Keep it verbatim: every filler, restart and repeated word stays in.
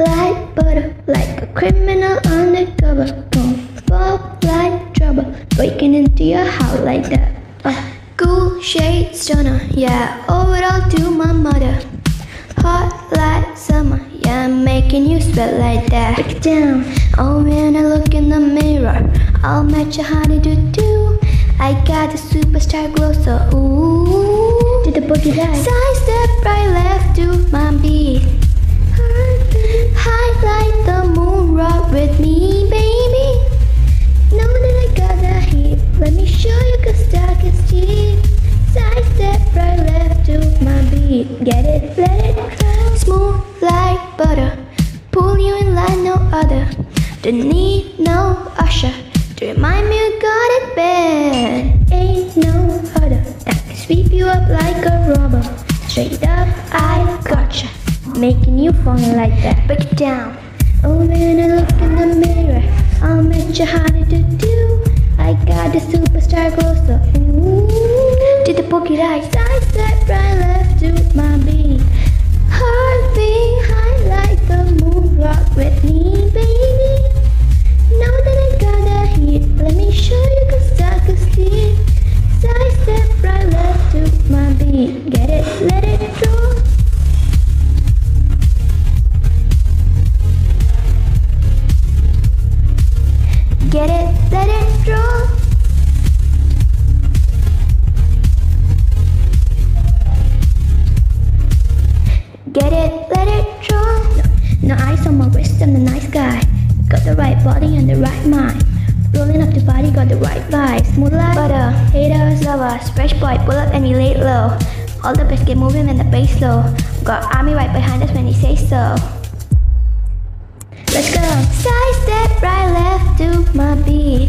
like butter, like a criminal undercover. Don't fall like trouble, breaking into your house like that. Uh, cool shade stunner, yeah, owe it all to my mother. Hot like summer, yeah, I'm making you sweat like that. Break it down. Oh, when I look in the mirror, I'll match a honey do do. I got the superstar glow, so ooh. Did the boogie die? Side step right left to my beat. High like the moon, rock with me, baby. Know that I got the heat. Let me show you, cause dark is cheap. Side step right left to my beat. Get it, let it go. Smooth like butter, pull you in like no other. Don't need no usher to remind me you got it bad. Ain't no other that can sweep you up like a rubber. Straight up, I gotcha, making you falling like that. Break it down. Oh, when I look in the mirror, I'll make you harder to do. I got the superstar glow, so ooh. Did the boogie right? Side step right left to my beat. Heartbeat high like the moon, rock with me, baby. Know that I got the heat. Let me show you, cause dark is deep. Side step right left to my beat. Get it, let it flow. Get it, let it roll. Get it, let it roll. No, no eyes on my wrist, I'm the nice guy. Got the right body and the right mind. Rolling up the body, got the right vibe. Smooth like butter, haters, lovers. Fresh boy, pull up and he lay low. All the best get moving and the bass low. Got army right behind us when he say so. Let's go. Side step right left to my beat.